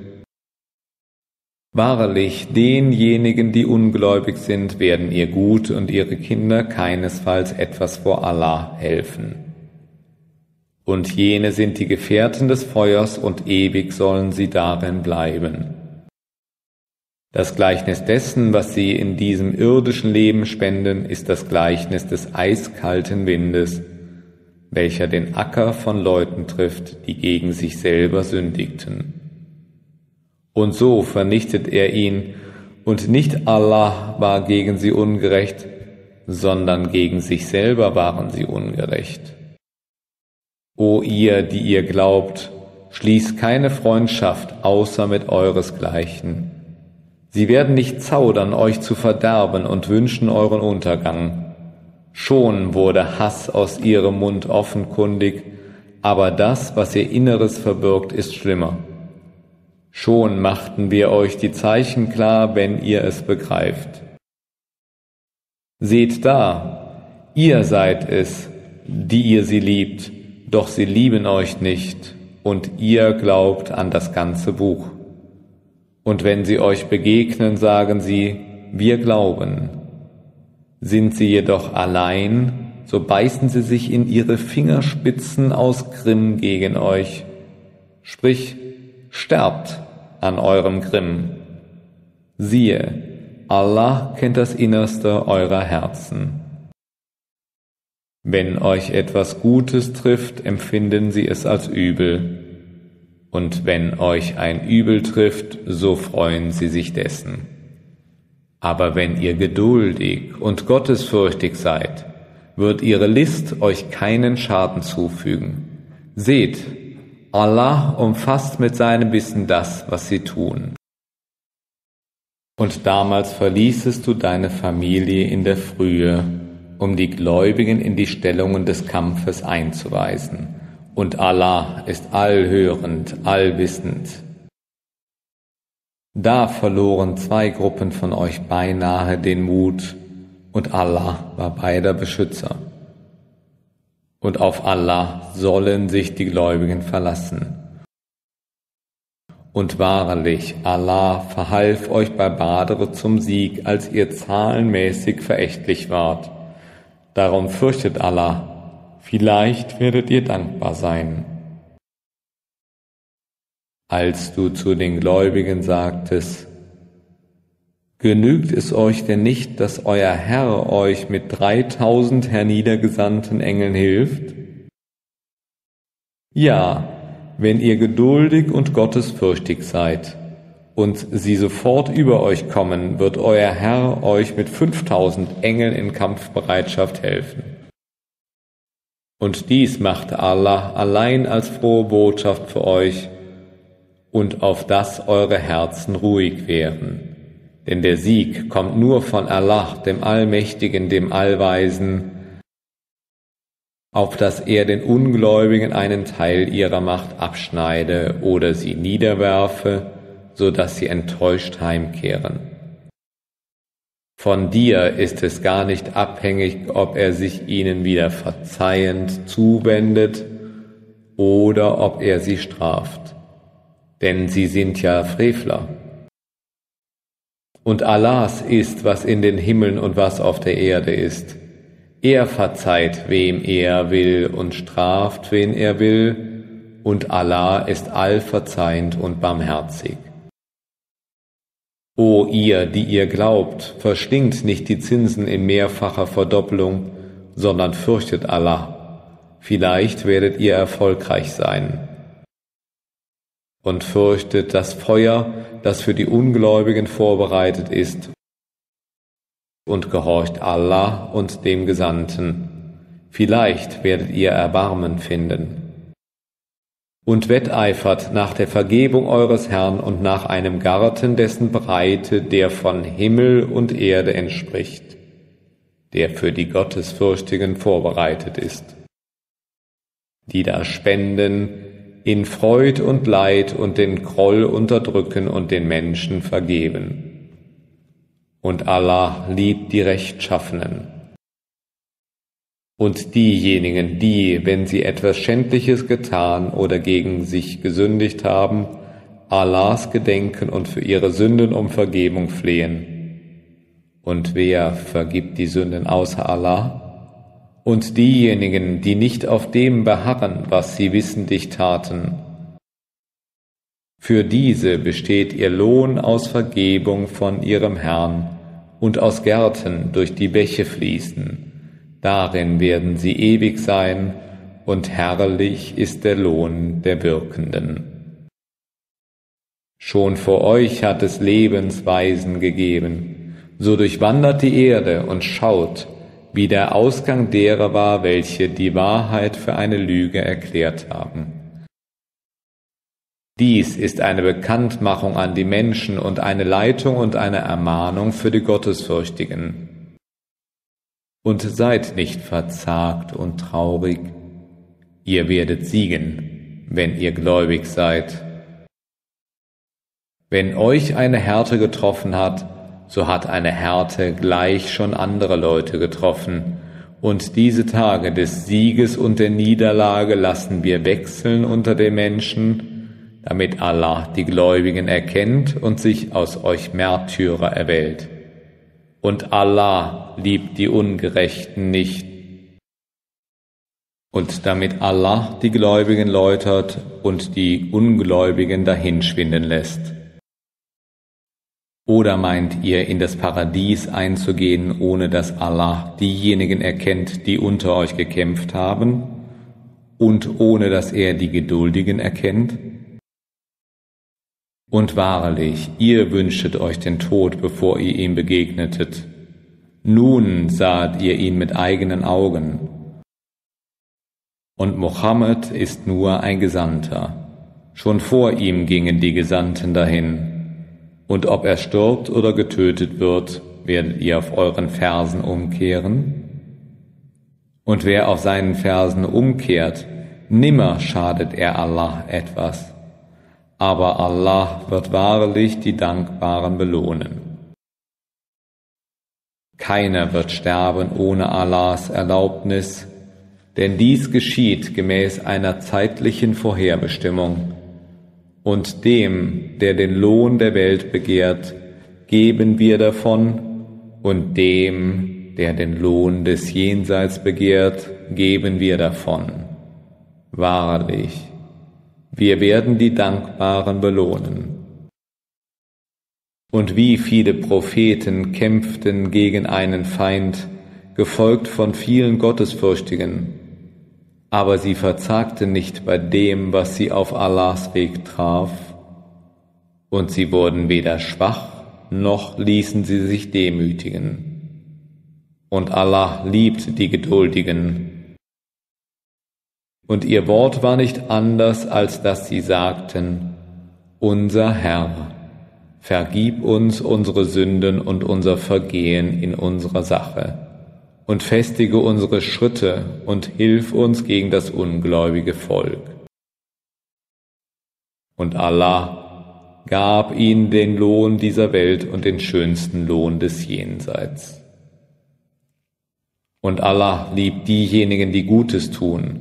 Wahrlich, denjenigen, die ungläubig sind, werden ihr Gut und ihre Kinder keinesfalls etwas vor Allah helfen. Und jene sind die Gefährten des Feuers, und ewig sollen sie darin bleiben. Das Gleichnis dessen, was sie in diesem irdischen Leben spenden, ist das Gleichnis des eiskalten Windes, welcher den Acker von Leuten trifft, die gegen sich selber sündigten. Und so vernichtet er ihn, und nicht Allah war gegen sie ungerecht, sondern gegen sich selber waren sie ungerecht. O ihr, die ihr glaubt, schließt keine Freundschaft außer mit euresgleichen. Sie werden nicht zaudern, euch zu verderben und wünschen euren Untergang. Schon wurde Hass aus ihrem Mund offenkundig, aber das, was ihr Inneres verbirgt, ist schlimmer. Schon machten wir euch die Zeichen klar, wenn ihr es begreift. Seht da, ihr seid es, die ihr sie liebt, doch sie lieben euch nicht, und ihr glaubt an das ganze Buch. Und wenn sie euch begegnen, sagen sie, wir glauben. Sind sie jedoch allein, so beißen sie sich in ihre Fingerspitzen aus Grimm gegen euch. Sprich, sterbt an eurem Grimm. Siehe, Allah kennt das Innerste eurer Herzen. Wenn euch etwas Gutes trifft, empfinden sie es als übel. Und wenn euch ein Übel trifft, so freuen sie sich dessen. Aber wenn ihr geduldig und gottesfürchtig seid, wird ihre List euch keinen Schaden zufügen. Seht, Allah umfasst mit seinem Wissen das, was sie tun. Und damals verließest du deine Familie in der Frühe, um die Gläubigen in die Stellungen des Kampfes einzuweisen. Und Allah ist allhörend, allwissend. Da verloren 2 Gruppen von euch beinahe den Mut, und Allah war beider Beschützer. Und auf Allah sollen sich die Gläubigen verlassen. Und wahrlich, Allah verhalf euch bei Badr zum Sieg, als ihr zahlenmäßig verächtlich wart. Darum fürchtet Allah, vielleicht werdet ihr dankbar sein. Als du zu den Gläubigen sagtest, genügt es euch denn nicht, dass euer Herr euch mit 3000 herniedergesandten Engeln hilft? Ja, wenn ihr geduldig und gottesfürchtig seid und sie sofort über euch kommen, wird euer Herr euch mit 5000 Engeln in Kampfbereitschaft helfen. Und dies machte Allah allein als frohe Botschaft für euch und auf das eure Herzen ruhig wären. Denn der Sieg kommt nur von Allah, dem Allmächtigen, dem Allweisen, auf dass er den Ungläubigen einen Teil ihrer Macht abschneide oder sie niederwerfe, so dass sie enttäuscht heimkehren. Von dir ist es gar nicht abhängig, ob er sich ihnen wieder verzeihend zuwendet oder ob er sie straft, denn sie sind ja Frevler. Und Allahs ist, was in den Himmeln und was auf der Erde ist. Er verzeiht, wem er will, und straft, wen er will, und Allah ist allverzeihend und barmherzig. O ihr, die ihr glaubt, verschlingt nicht die Zinsen in mehrfacher Verdoppelung, sondern fürchtet Allah. Vielleicht werdet ihr erfolgreich sein. Und fürchtet das Feuer, das für die Ungläubigen vorbereitet ist, und gehorcht Allah und dem Gesandten. Vielleicht werdet ihr Erbarmen finden. Und wetteifert nach der Vergebung eures Herrn und nach einem Garten, dessen Breite der von Himmel und Erde entspricht, der für die Gottesfürchtigen vorbereitet ist, die da spenden, in Freud und Leid und den Groll unterdrücken und den Menschen vergeben. Und Allah liebt die Rechtschaffenen. Und diejenigen, die, wenn sie etwas Schändliches getan oder gegen sich gesündigt haben, Allahs gedenken und für ihre Sünden um Vergebung flehen. Und wer vergibt die Sünden außer Allah? Und diejenigen, die nicht auf dem beharren, was sie wissentlich taten. Für diese besteht ihr Lohn aus Vergebung von ihrem Herrn und aus Gärten, durch die Bäche fließen. Darin werden sie ewig sein, und herrlich ist der Lohn der Wirkenden. Schon vor euch hat es Lebensweisen gegeben, so durchwandert die Erde und schaut, wie der Ausgang derer war, welche die Wahrheit für eine Lüge erklärt haben. Dies ist eine Bekanntmachung an die Menschen und eine Leitung und eine Ermahnung für die Gottesfürchtigen. Und seid nicht verzagt und traurig, ihr werdet siegen, wenn ihr gläubig seid. Wenn euch eine Härte getroffen hat, so hat eine Härte gleich schon andere Leute getroffen, und diese Tage des Sieges und der Niederlage lassen wir wechseln unter den Menschen, damit Allah die Gläubigen erkennt und sich aus euch Märtyrer erwählt. Und Allah liebt die Ungerechten nicht. Und damit Allah die Gläubigen läutert und die Ungläubigen dahinschwinden lässt. Oder meint ihr, in das Paradies einzugehen, ohne dass Allah diejenigen erkennt, die unter euch gekämpft haben, und ohne dass er die Geduldigen erkennt? Und wahrlich, ihr wünschtet euch den Tod, bevor ihr ihm begegnetet. Nun saht ihr ihn mit eigenen Augen. Und Mohammed ist nur ein Gesandter. Schon vor ihm gingen die Gesandten dahin. Und ob er stirbt oder getötet wird, werdet ihr auf euren Fersen umkehren? Und wer auf seinen Fersen umkehrt, nimmer schadet er Allah etwas. Aber Allah wird wahrlich die Dankbaren belohnen. Keiner wird sterben ohne Allahs Erlaubnis, denn dies geschieht gemäß einer zeitlichen Vorherbestimmung. Und dem, der den Lohn der Welt begehrt, geben wir davon, und dem, der den Lohn des Jenseits begehrt, geben wir davon. Wahrlich, wir werden die Dankbaren belohnen. Und wie viele Propheten kämpften gegen einen Feind, gefolgt von vielen Gottesfürchtigen, aber sie verzagten nicht bei dem, was sie auf Allahs Weg traf, und sie wurden weder schwach, noch ließen sie sich demütigen. Und Allah liebt die Geduldigen. Und ihr Wort war nicht anders, als dass sie sagten: Unser Herr, vergib uns unsere Sünden und unser Vergehen in unserer Sache, und festige unsere Schritte und hilf uns gegen das ungläubige Volk. Und Allah gab ihnen den Lohn dieser Welt und den schönsten Lohn des Jenseits. Und Allah liebt diejenigen, die Gutes tun.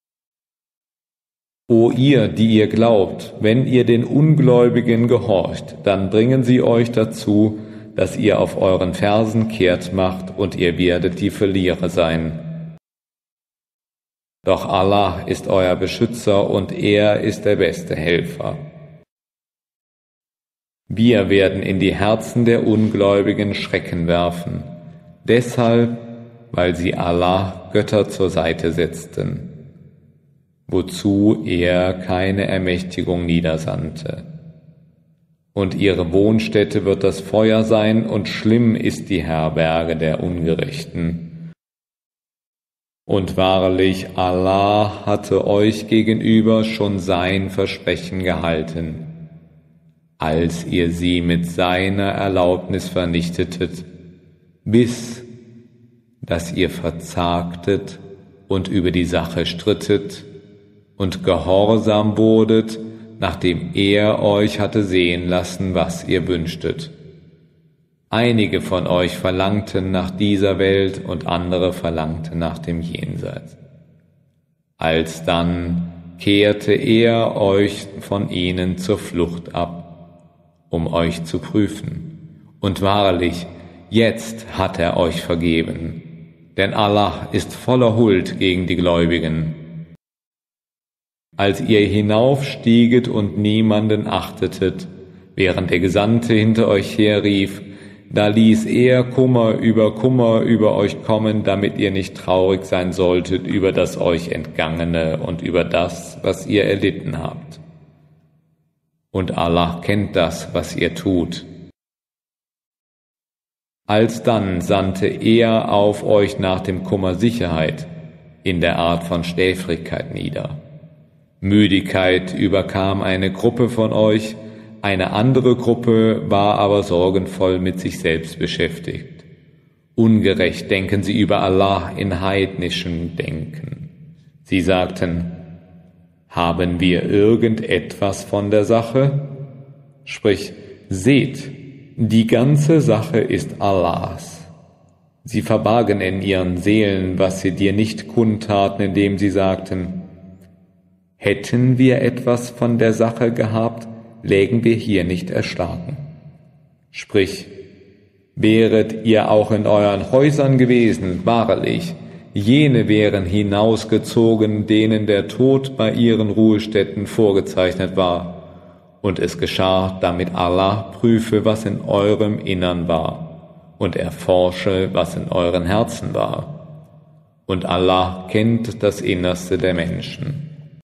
O ihr, die ihr glaubt, wenn ihr den Ungläubigen gehorcht, dann bringen sie euch dazu, dass ihr auf euren Fersen kehrt macht, und ihr werdet die Verlierer sein. Doch Allah ist euer Beschützer, und er ist der beste Helfer. Wir werden in die Herzen der Ungläubigen Schrecken werfen, deshalb, weil sie Allah Götter zur Seite setzten, wozu er keine Ermächtigung niedersandte. Und ihre Wohnstätte wird das Feuer sein, und schlimm ist die Herberge der Ungerechten. Und wahrlich, Allah hatte euch gegenüber schon sein Versprechen gehalten, als ihr sie mit seiner Erlaubnis vernichtetet, bis dass ihr verzagtet und über die Sache strittet und gehorsam wurdet, nachdem er euch hatte sehen lassen, was ihr wünschtet. Einige von euch verlangten nach dieser Welt und andere verlangten nach dem Jenseits. Alsdann kehrte er euch von ihnen zur Flucht ab, um euch zu prüfen. Und wahrlich, jetzt hat er euch vergeben, denn Allah ist voller Huld gegen die Gläubigen. Als ihr hinaufstieget und niemanden achtetet, während der Gesandte hinter euch herrief, da ließ er Kummer über euch kommen, damit ihr nicht traurig sein solltet über das euch Entgangene und über das, was ihr erlitten habt. Und Allah kennt das, was ihr tut. Alsdann sandte er auf euch nach dem Kummer Sicherheit in der Art von Schläfrigkeit nieder. Müdigkeit überkam eine Gruppe von euch, eine andere Gruppe war aber sorgenvoll mit sich selbst beschäftigt. Ungerecht denken sie über Allah in heidnischem Denken. Sie sagten: Haben wir irgendetwas von der Sache? Sprich, seht, die ganze Sache ist Allahs. Sie verbargen in ihren Seelen, was sie dir nicht kundtaten, indem sie sagten: Hätten wir etwas von der Sache gehabt, lägen wir hier nicht erschlagen. Sprich, wäret ihr auch in euren Häusern gewesen, wahrlich, jene wären hinausgezogen, denen der Tod bei ihren Ruhestätten vorgezeichnet war, und es geschah, damit Allah prüfe, was in eurem Innern war, und erforsche, was in euren Herzen war. Und Allah kennt das Innerste der Menschen.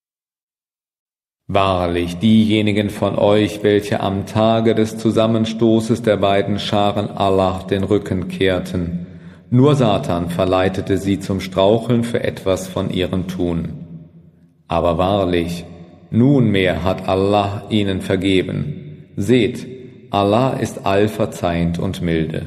Wahrlich, diejenigen von euch, welche am Tage des Zusammenstoßes der beiden Scharen Allah den Rücken kehrten, nur Satan verleitete sie zum Straucheln für etwas von ihrem Tun. Aber wahrlich, nunmehr hat Allah ihnen vergeben. Seht, Allah ist allverzeihend und milde.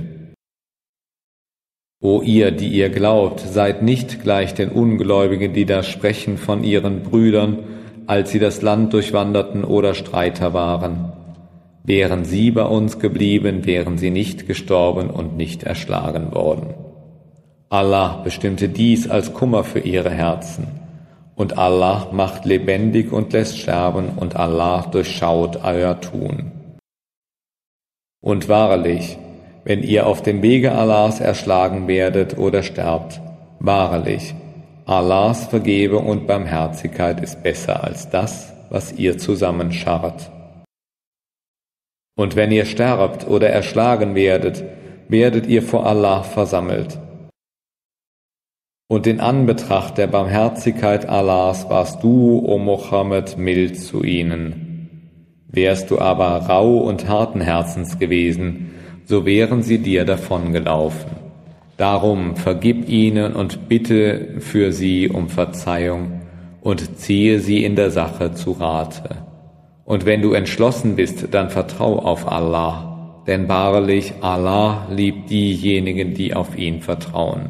O ihr, die ihr glaubt, seid nicht gleich den Ungläubigen, die da sprechen von ihren Brüdern, als sie das Land durchwanderten oder Streiter waren. Wären sie bei uns geblieben, wären sie nicht gestorben und nicht erschlagen worden. Allah bestimmte dies als Kummer für ihre Herzen. Und Allah macht lebendig und lässt sterben, und Allah durchschaut euer Tun. Und wahrlich, wenn ihr auf dem Wege Allahs erschlagen werdet oder sterbt, wahrlich, Allahs Vergebung und Barmherzigkeit ist besser als das, was ihr zusammenscharrt. Und wenn ihr sterbt oder erschlagen werdet, werdet ihr vor Allah versammelt. Und in Anbetracht der Barmherzigkeit Allahs warst du, o Mohammed, mild zu ihnen. Wärst du aber rau und harten Herzens gewesen, so wären sie dir davongelaufen. Darum vergib ihnen und bitte für sie um Verzeihung und ziehe sie in der Sache zu Rate. Und wenn du entschlossen bist, dann vertrau auf Allah, denn wahrlich Allah liebt diejenigen, die auf ihn vertrauen.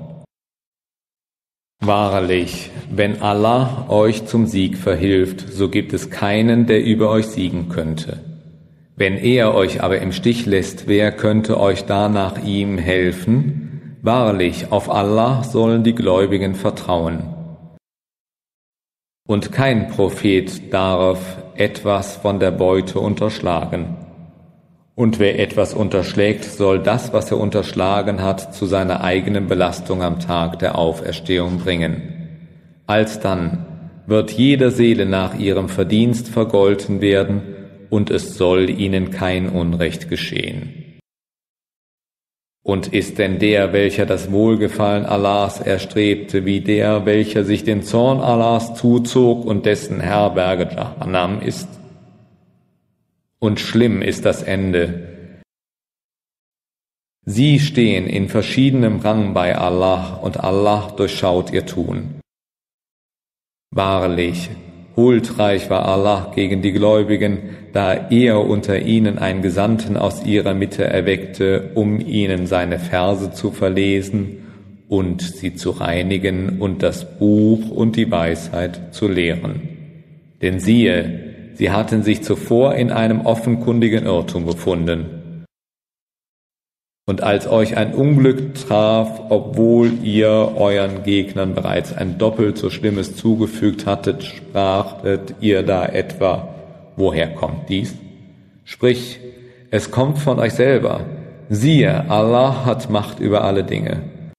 Wahrlich, wenn Allah euch zum Sieg verhilft, so gibt es keinen, der über euch siegen könnte. Wenn er euch aber im Stich lässt, wer könnte euch da nach ihm helfen? Wahrlich, auf Allah sollen die Gläubigen vertrauen. Und kein Prophet darf etwas von der Beute unterschlagen. Und wer etwas unterschlägt, soll das, was er unterschlagen hat, zu seiner eigenen Belastung am Tag der Auferstehung bringen. Alsdann wird jeder Seele nach ihrem Verdienst vergolten werden, und es soll ihnen kein Unrecht geschehen. Und ist denn der, welcher das Wohlgefallen Allahs erstrebte, wie der, welcher sich den Zorn Allahs zuzog und dessen Herberge Jahannam ist? Und schlimm ist das Ende. Sie stehen in verschiedenem Rang bei Allah, und Allah durchschaut ihr Tun. Wahrlich, huldreich war Allah gegen die Gläubigen, da er unter ihnen einen Gesandten aus ihrer Mitte erweckte, um ihnen seine Verse zu verlesen und sie zu reinigen und das Buch und die Weisheit zu lehren. Denn siehe, sie hatten sich zuvor in einem offenkundigen Irrtum befunden. Und als euch ein Unglück traf, obwohl ihr euren Gegnern bereits ein doppelt so Schlimmes zugefügt hattet, sprachtet ihr da etwa: Woher kommt dies? Sprich, es kommt von euch selber. Siehe, Allah hat Macht über alle Dinge.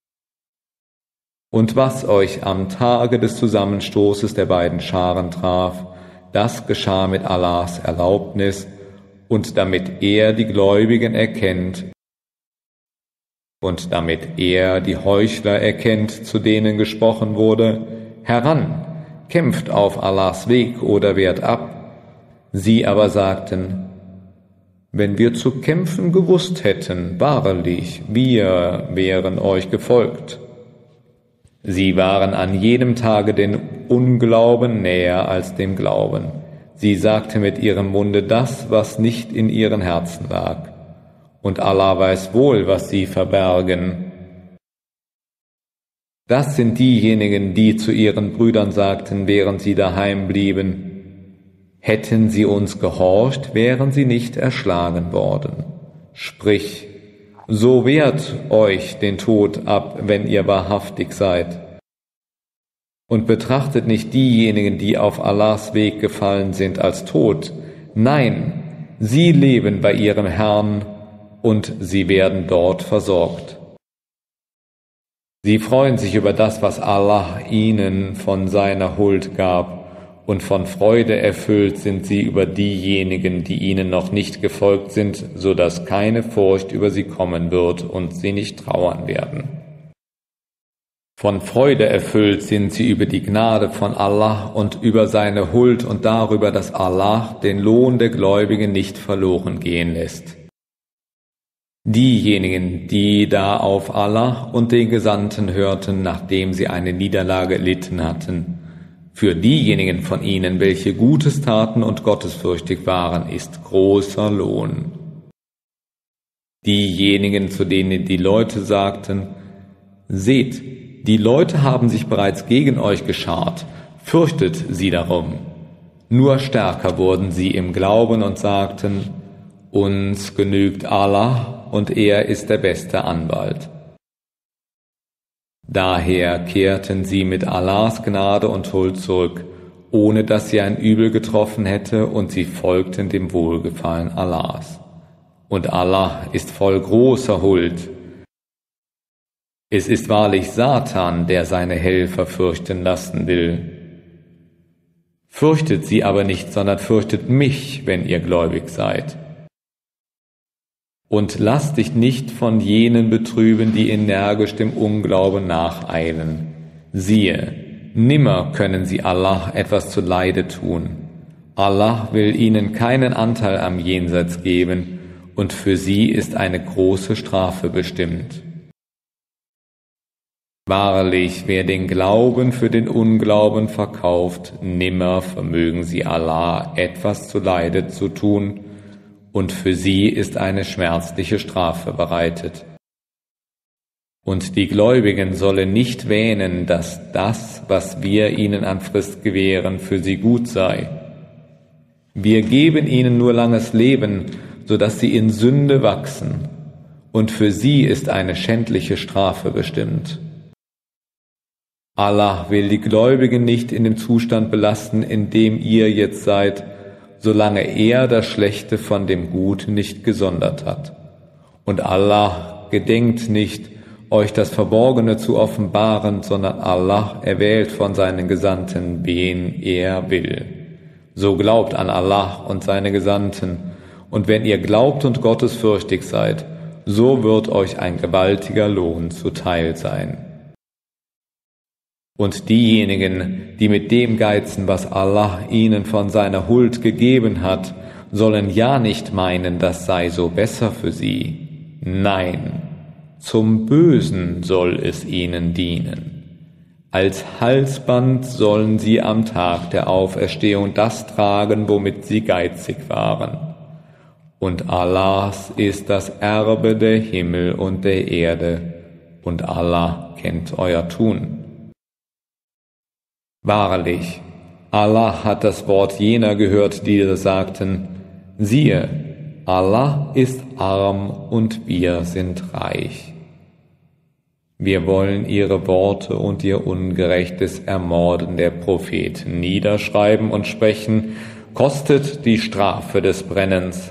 Und was euch am Tage des Zusammenstoßes der beiden Scharen traf, das geschah mit Allahs Erlaubnis und damit er die Gläubigen erkennt und damit er die Heuchler erkennt, zu denen gesprochen wurde: Heran, kämpft auf Allahs Weg oder wehrt ab. Sie aber sagten: Wenn wir zu kämpfen gewusst hätten, wahrlich, wir wären euch gefolgt. Sie waren an jedem Tage dem Unglauben näher als dem Glauben. Sie sagte mit ihrem Munde das, was nicht in ihren Herzen lag. Und Allah weiß wohl, was sie verbergen. Das sind diejenigen, die zu ihren Brüdern sagten, während sie daheim blieben: Hätten sie uns gehorcht, wären sie nicht erschlagen worden. Sprich: So wehrt euch den Tod ab, wenn ihr wahrhaftig seid. Und betrachtet nicht diejenigen, die auf Allahs Weg gefallen sind, als tot. Nein, sie leben bei ihrem Herrn und sie werden dort versorgt. Sie freuen sich über das, was Allah ihnen von seiner Huld gab, und von Freude erfüllt sind sie über diejenigen, die ihnen noch nicht gefolgt sind, so dass keine Furcht über sie kommen wird und sie nicht trauern werden. Von Freude erfüllt sind sie über die Gnade von Allah und über seine Huld und darüber, dass Allah den Lohn der Gläubigen nicht verloren gehen lässt. Diejenigen, die da auf Allah und den Gesandten hörten, nachdem sie eine Niederlage erlitten hatten, für diejenigen von ihnen, welche Gutes taten und gottesfürchtig waren, ist großer Lohn. Diejenigen, zu denen die Leute sagten: Seht, die Leute haben sich bereits gegen euch geschart, fürchtet sie darum. Nur stärker wurden sie im Glauben und sagten: Uns genügt Allah und er ist der beste Anwalt. Daher kehrten sie mit Allahs Gnade und Huld zurück, ohne dass sie ein Übel getroffen hätte, und sie folgten dem Wohlgefallen Allahs. Und Allah ist voll großer Huld. Es ist wahrlich Satan, der seine Helfer fürchten lassen will. Fürchtet sie aber nicht, sondern fürchtet mich, wenn ihr gläubig seid. Und lass dich nicht von jenen betrüben, die energisch dem Unglauben nacheilen. Siehe, nimmer können sie Allah etwas zuleide tun. Allah will ihnen keinen Anteil am Jenseits geben, und für sie ist eine große Strafe bestimmt. Wahrlich, wer den Glauben für den Unglauben verkauft, nimmer vermögen sie Allah etwas zuleide zu tun, und für sie ist eine schmerzliche Strafe bereitet. Und die Gläubigen sollen nicht wähnen, dass das, was wir ihnen an Frist gewähren, für sie gut sei. Wir geben ihnen nur langes Leben, so dass sie in Sünde wachsen, und für sie ist eine schändliche Strafe bestimmt. Allah will die Gläubigen nicht in dem Zustand belasten, in dem ihr jetzt seid, solange er das Schlechte von dem Guten nicht gesondert hat. Und Allah gedenkt nicht, euch das Verborgene zu offenbaren, sondern Allah erwählt von seinen Gesandten, wen er will. So glaubt an Allah und seine Gesandten, und wenn ihr glaubt und gottesfürchtig seid, so wird euch ein gewaltiger Lohn zuteil sein. Und diejenigen, die mit dem geizen, was Allah ihnen von seiner Huld gegeben hat, sollen ja nicht meinen, das sei so besser für sie. Nein, zum Bösen soll es ihnen dienen. Als Halsband sollen sie am Tag der Auferstehung das tragen, womit sie geizig waren. Und Allahs ist das Erbe der Himmel und der Erde, und Allah kennt euer Tun. Wahrlich, Allah hat das Wort jener gehört, die sagten: Siehe, Allah ist arm und wir sind reich. Wir wollen ihre Worte und ihr ungerechtes Ermorden der Propheten niederschreiben und sprechen: Kostet die Strafe des Brennens.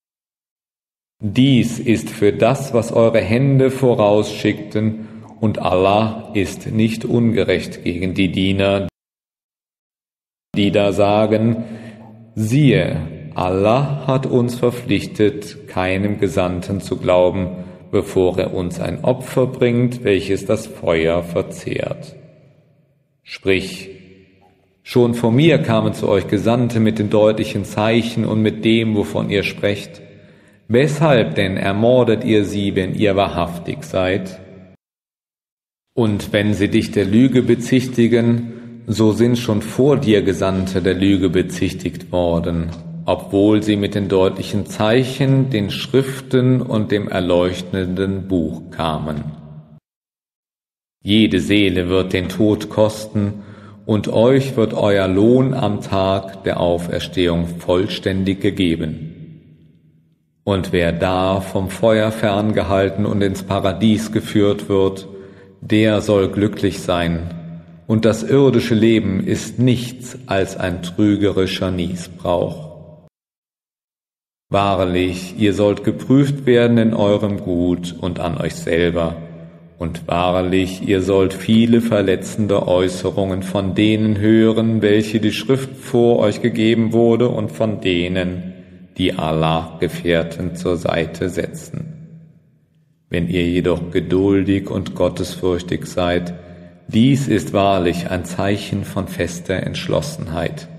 Dies ist für das, was eure Hände vorausschickten, und Allah ist nicht ungerecht gegen die Diener, die da sagen: Siehe, Allah hat uns verpflichtet, keinem Gesandten zu glauben, bevor er uns ein Opfer bringt, welches das Feuer verzehrt. Sprich: Schon vor mir kamen zu euch Gesandte mit den deutlichen Zeichen und mit dem, wovon ihr sprecht. Weshalb denn ermordet ihr sie, wenn ihr wahrhaftig seid? Und wenn sie dich der Lüge bezichtigen, so sind schon vor dir Gesandte der Lüge bezichtigt worden, obwohl sie mit den deutlichen Zeichen, den Schriften und dem erleuchtenden Buch kamen. Jede Seele wird den Tod kosten, und euch wird euer Lohn am Tag der Auferstehung vollständig gegeben. Und wer da vom Feuer ferngehalten und ins Paradies geführt wird, der soll glücklich sein, und das irdische Leben ist nichts als ein trügerischer Nießbrauch. Wahrlich, ihr sollt geprüft werden in eurem Gut und an euch selber, und wahrlich, ihr sollt viele verletzende Äußerungen von denen hören, welche die Schrift vor euch gegeben wurde, und von denen, die Allah-Gefährten zur Seite setzen. Wenn ihr jedoch geduldig und gottesfürchtig seid, dies ist wahrlich ein Zeichen von fester Entschlossenheit.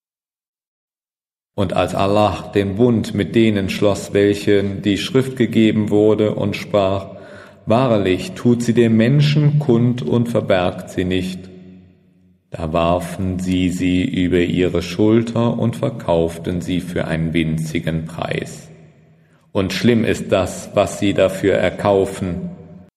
Und als Allah den Bund mit denen schloss, welchen die Schrift gegeben wurde, und sprach, wahrlich tut sie dem Menschen kund und verbergt sie nicht, da warfen sie über ihre Schulter und verkauften sie für einen winzigen Preis. Und schlimm ist das, was sie dafür erkaufen.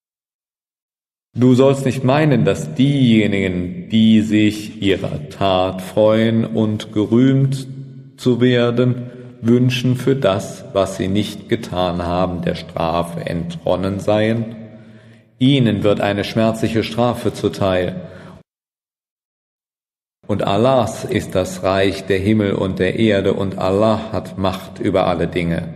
Du sollst nicht meinen, dass diejenigen, die sich ihrer Tat freuen und gerühmt zu werden, wünschen für das, was sie nicht getan haben, der Strafe entronnen seien. Ihnen wird eine schmerzliche Strafe zuteil. Und Allahs ist das Reich der Himmel und der Erde, und Allah hat Macht über alle Dinge.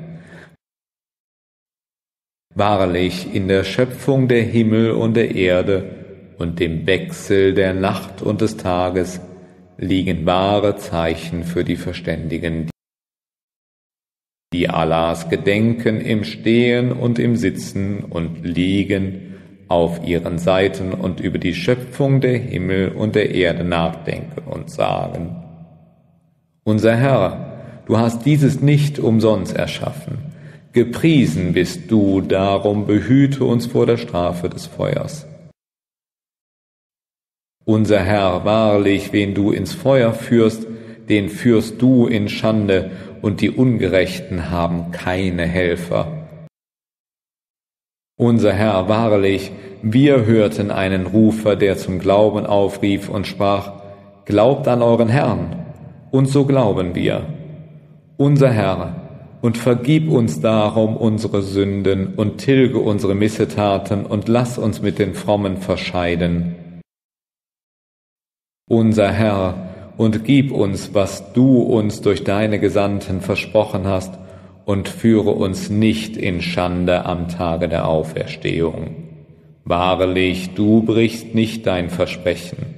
Wahrlich, in der Schöpfung der Himmel und der Erde und dem Wechsel der Nacht und des Tages liegen wahre Zeichen für die Verständigen, die Allahs gedenken im Stehen und im Sitzen und Liegen auf ihren Seiten und über die Schöpfung der Himmel und der Erde nachdenken und sagen, unser Herr, du hast dieses nicht umsonst erschaffen. Gepriesen bist du, darum behüte uns vor der Strafe des Feuers. Unser Herr, wahrlich, wen du ins Feuer führst, den führst du in Schande, und die Ungerechten haben keine Helfer. Unser Herr, wahrlich, wir hörten einen Rufer, der zum Glauben aufrief und sprach, glaubt an euren Herrn, und so glauben wir. Unser Herr, und vergib uns darum unsere Sünden und tilge unsere Missetaten und lass uns mit den Frommen verscheiden. Unser Herr, und gib uns, was du uns durch deine Gesandten versprochen hast, und führe uns nicht in Schande am Tage der Auferstehung. Wahrlich, du brichst nicht dein Versprechen.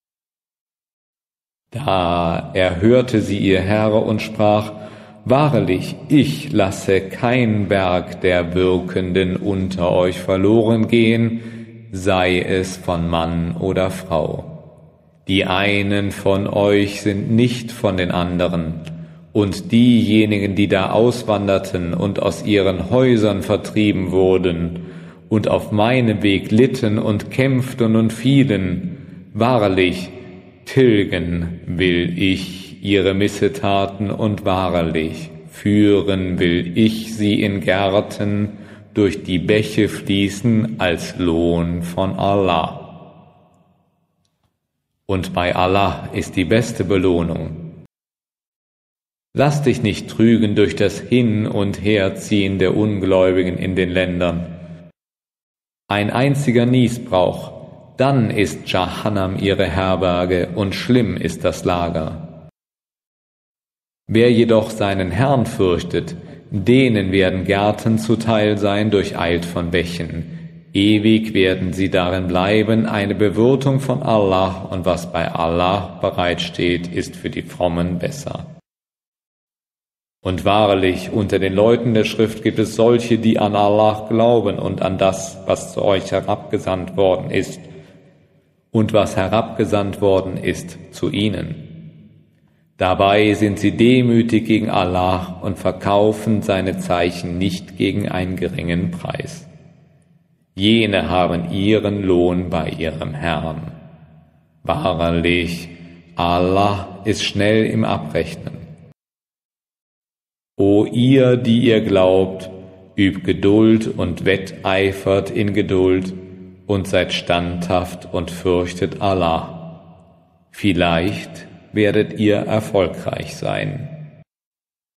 Da erhörte sie ihr Herr und sprach, wahrlich, ich lasse kein Werk der Wirkenden unter euch verloren gehen, sei es von Mann oder Frau. Die einen von euch sind nicht von den anderen, und diejenigen, die da auswanderten und aus ihren Häusern vertrieben wurden und auf meinem Weg litten und kämpften und fielen, wahrlich, tilgen will ich ihre Missetaten, und wahrlich, führen will ich sie in Gärten, durch die Bäche fließen als Lohn von Allah. Und bei Allah ist die beste Belohnung. Lass dich nicht trügen durch das Hin- und Herziehen der Ungläubigen in den Ländern. Ein einziger Nießbrauch, dann ist Jahannam ihre Herberge, und schlimm ist das Lager. Wer jedoch seinen Herrn fürchtet, denen werden Gärten zuteil sein durcheilt von Bächen. Ewig werden sie darin bleiben, eine Bewirtung von Allah, und was bei Allah bereitsteht, ist für die Frommen besser. Und wahrlich, unter den Leuten der Schrift gibt es solche, die an Allah glauben und an das, was zu euch herabgesandt worden ist, und was herabgesandt worden ist zu ihnen. Dabei sind sie demütig gegen Allah und verkaufen seine Zeichen nicht gegen einen geringen Preis. Jene haben ihren Lohn bei ihrem Herrn. Wahrlich, Allah ist schnell im Abrechnen. O ihr, die ihr glaubt, übt Geduld und wetteifert in Geduld und seid standhaft und fürchtet Allah. Vielleicht werdet ihr erfolgreich sein.